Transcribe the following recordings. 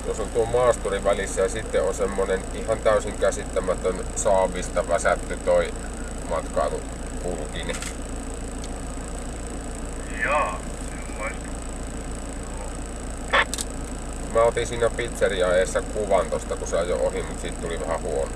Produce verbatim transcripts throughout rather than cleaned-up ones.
Tuossa on tuo maasturi välissä ja sitten on semmonen ihan täysin käsittämätön saavista väsätty toi matkailupurkini. Jaa, sellaista. Mä otin siinä pizzeria eessä kuvan tosta, kun se ajoi ohi, mutta siitä tuli vähän huono.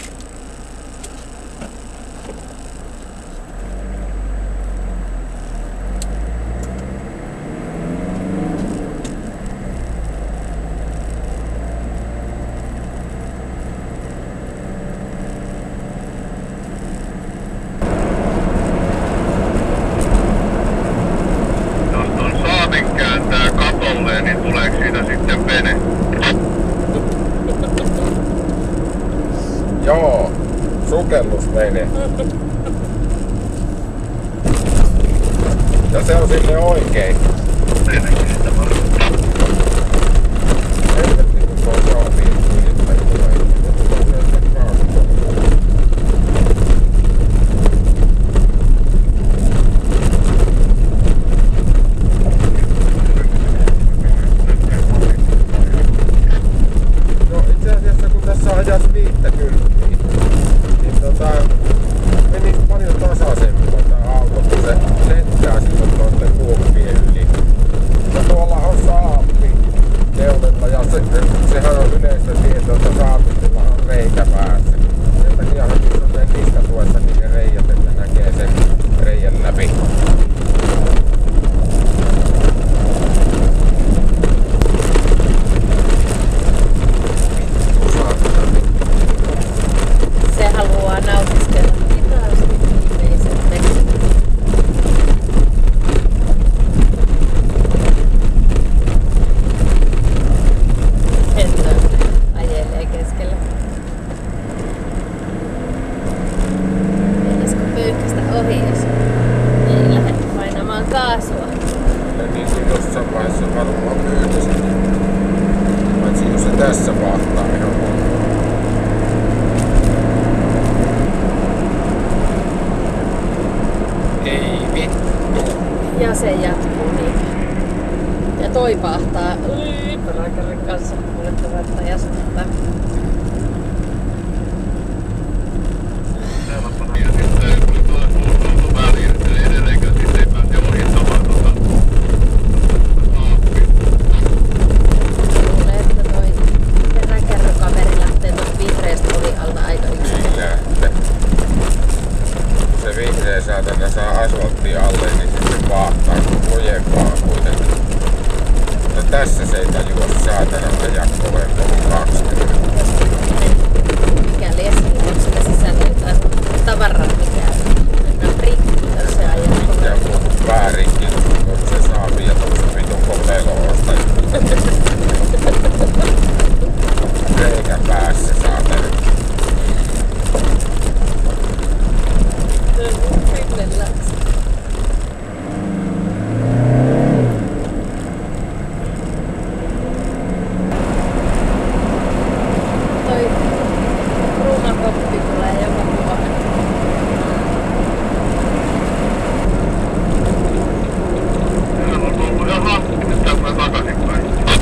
Niin tuleeko siitä sitten vene? Joo, sukellusvene. Ja se on sille oikein. Venekestä varmaan. Helvetti, kun tuo saatiin ylippäin tulee. Ajat viittäkymppiä, niin tota, meni paljon tasaisemmin tää auto, kun se lentää silloin noitten kuoppien yli. Ja tuolla on saappi keulilla ja se, sehän on yleistä tietoa, että saapistilla on reikä päässä. Sen takiahan niissä on sen niskatuessakin ne reijät, että näkee sen reijän läpi. Se haluaa nautiskella hitaasti viimeisen tekstin. Hento ajelee keskellä. Mennäisikö pyyhkästä ohi, jos ei lähde painamaan kaasua? Ja niin kuin jossain vaiheessa varmaan pyytäisin. Paitsi jos se tässä vahtaa ihan huono. Ei vittu. Ja se jatkuu niin. Ja toi pahtaa ympäröikärin kanssa kuljettavat ja jäsentää. Ja sitten kun tuo suuntautu väliin, että edelleenkään sitten ei pääse ohittamaan tuota saappia. Luulee, että toi peräkärrykaveri lähtee tuolta vihreästä ovi alta aika yksin. Ei lähte. Se vihreä saatana saa asfalttia alle, niin sitten vaahtaa lujempaa kuitenkin. Mutta tässä se ei tajua saatana ajaa kovempaa kuin kaksikymmentä. Mikäli esimerkiksi sillä sisällä jotain tavaraa, mikä mennään rikki, jos se ajaa Ja kovempaa. muu väärinkin, kun se saa vielä tuollaisen vitun kotelosta. Reikä päässä saatana. Toi ruumakoppi tulee joka puolella. Sehän on tullut ihan hasti, nyt tämmönen takaisinpäin.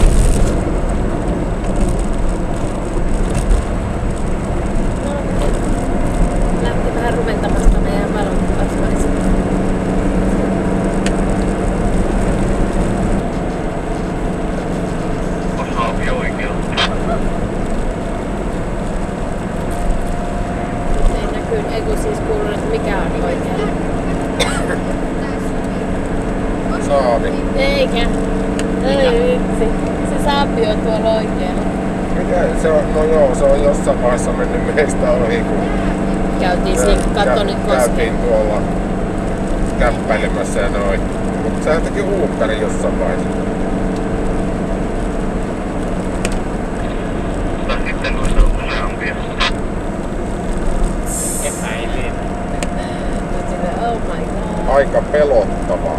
Lähti vähän rumentamasta meidän valon kasvaisi. Osaavi oikealta. Ei näkyy, ei kun siis kuuluu, että mikä on oikealla. Saavi. Eikä. Ei vitsi. Se saapi on tuolla oikealla. Mikä se on? No joo, se on jossain vaiheessa mennyt meistä ohi, kun Käytiin siinä Kattonin koskeen. käytiin tuolla käppäilemässä ja noin. Mutta sehän teki huukkari jossain vaiheessa. Mutta sitten noita on useampia. Epäilin. Nyt sille, oh my god. Aika pelottavaa.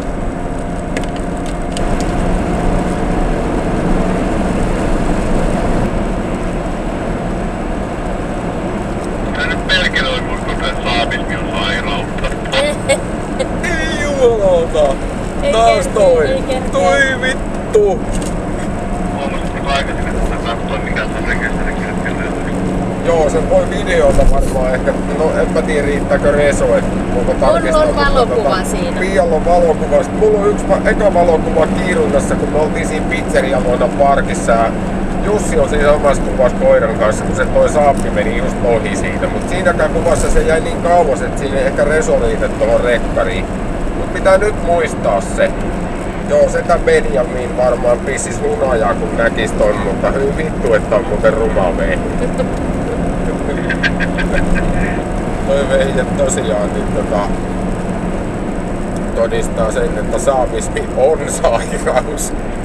Tää nyt perkele on kun tää saabismi on sairautta. Ei jumalauta! Ei Taas kerkeä, toi! ei kerkeä. Toi vittu! Huomasit, kun aikaisin, että katsoa mikä se on rekisterikin hetkellä. Joo, sen voi videolta varmaan ehkä, no enpä tiedä riittääkö reso, että onko tarkistaa. On, on valokuva tota, siinä. Pialla on valokuva. Sitten mulla on yksi eka valokuva Kiirunnassa, kun me oltiin siinä pizzerialueena parkissa. Ja Jussi on siinä samassa kuvassa koiran kanssa, kun se toi saappi meni just ohi siitä. Mutta siinäkään kuvassa se jäi niin kauas, että siinä ei ehkä reso riitä tuohon rekkariin. Mut pitää nyt muistaa se. Joo, setä Benjamin varmaan pissis hunajaa kun näkis ton, mutta hyvin vittu, että on muuten ruma vehje. Toi vehje tosiaan niin tota, todistaa sen, että saamismi on sairaus.